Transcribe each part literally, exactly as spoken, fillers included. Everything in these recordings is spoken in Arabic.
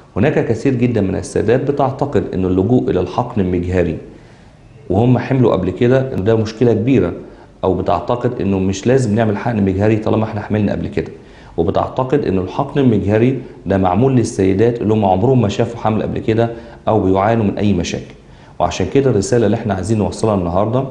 هناك كثير جدا من السيدات بتعتقد ان اللجوء الى الحقن المجهري وهم حملوا قبل كده ان ده مشكله كبيره، او بتعتقد انه مش لازم نعمل حقن مجهري طالما احنا حملنا قبل كده، وبتعتقد ان الحقن المجهري ده معمول للسيدات اللي هم عمرهم ما شافوا حمل قبل كده او بيعانوا من اي مشاكل. وعشان كده الرساله اللي احنا عايزين نوصلها النهارده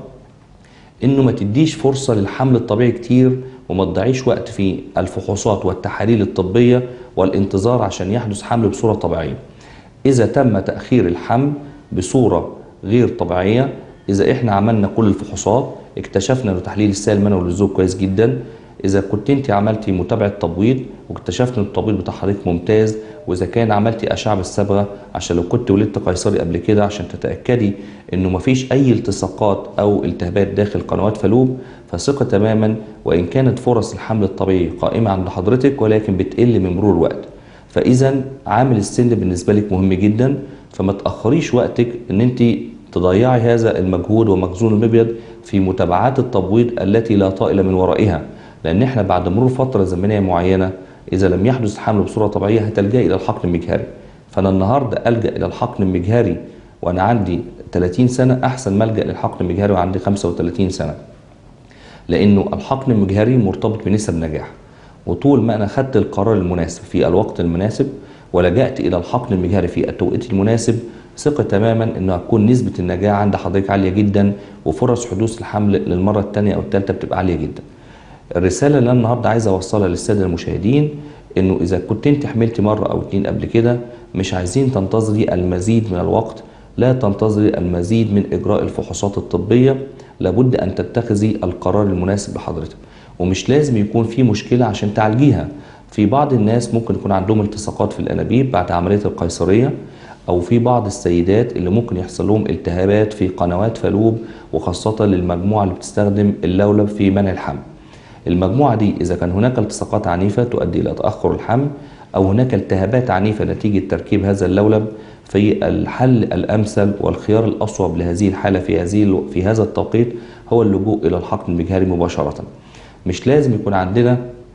انه ما تديش فرصه للحمل الطبيعي كتير، وما تضيعيش وقت في الفحوصات والتحاليل الطبيه والانتظار عشان يحدث حمل بصوره طبيعيه. إذا تم تأخير الحمل بصورة غير طبيعية، إذا إحنا عملنا كل الفحوصات اكتشفنا إن تحليل السائل المنوي للزوج كويس جدا، إذا كنت أنت عملتي متابعة تبويض واكتشفت إن التبويض بتاع حضرتك ممتاز، وإذا كان عملتي أشعة بالصبغة عشان لو كنت ولدت قيصري قبل كده عشان تتأكدي إنه مفيش أي التصاقات أو التهابات داخل قنوات فالوب، فثقة تماما وإن كانت فرص الحمل الطبيعي قائمة عند حضرتك ولكن بتقل من مرور الوقت. فاذا عامل السن بالنسبه لك مهم جدا، فما تاخريش وقتك ان انت تضيعي هذا المجهود ومخزون المبيض في متابعات التبويض التي لا طائل من ورائها، لان احنا بعد مرور فتره زمنيه معينه اذا لم يحدث حمل بصوره طبيعيه هتلجئي الى الحقن المجهري. فانا النهارده الجا الى الحقن المجهري وانا عندي ثلاثين سنه احسن ما الجا للحقن المجهري وعندي خمسة وثلاثين سنه، لانه الحقن المجهري مرتبط بنسب نجاح. وطول ما انا خدت القرار المناسب في الوقت المناسب ولجأت الى الحقن المجهري في التوقيت المناسب، ثقة تماما انه هتكون نسبة النجاح عند حضرتك عالية جدا، وفرص حدوث الحمل للمرة الثانية او الثالثة بتبقى عالية جدا. الرسالة اللي انا النهارده عايز اوصلها للسادة المشاهدين انه اذا كنت انت حملتي مرة او اتنين قبل كده مش عايزين تنتظري المزيد من الوقت، لا تنتظري المزيد من اجراء الفحوصات الطبية، لابد ان تتخذي القرار المناسب لحضرتك. ومش لازم يكون في مشكلة عشان تعالجيها. في بعض الناس ممكن يكون عندهم التصاقات في الأنابيب بعد عملية القيصرية، أو في بعض السيدات اللي ممكن يحصل لهم التهابات في قنوات فالوب، وخاصة للمجموعة اللي بتستخدم اللولب في منع الحمل. المجموعة دي إذا كان هناك التصاقات عنيفة تؤدي إلى تأخر الحمل، أو هناك التهابات عنيفة نتيجة تركيب هذا اللولب، في الحل الأمثل والخيار الأصوب لهذه الحالة في هذه في هذا التوقيت هو اللجوء إلى الحقن المجهري مباشرة. مش لازم يكون عندنا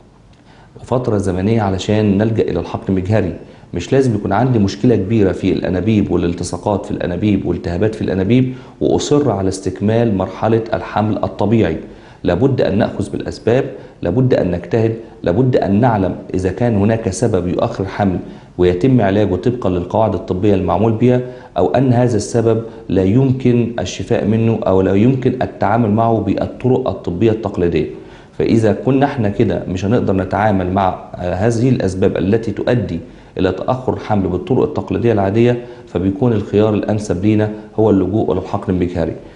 فترة زمنية علشان نلجأ إلى الحقن المجهري، مش لازم يكون عندي مشكلة كبيرة في الأنابيب والالتصاقات في الأنابيب والالتهابات في الأنابيب وأصر على استكمال مرحلة الحمل الطبيعي. لابد أن نأخذ بالأسباب، لابد أن نجتهد، لابد أن نعلم إذا كان هناك سبب يؤخر الحمل ويتم علاجه طبقا للقواعد الطبية المعمول بها، أو أن هذا السبب لا يمكن الشفاء منه أو لا يمكن التعامل معه بالطرق الطبية التقليدية. فإذا كنا احنا كده مش هنقدر نتعامل مع هذه الأسباب التي تؤدي إلى تأخر الحمل بالطرق التقليدية العادية، فبيكون الخيار الأنسب لينا هو اللجوء إلى الحقن المجهري.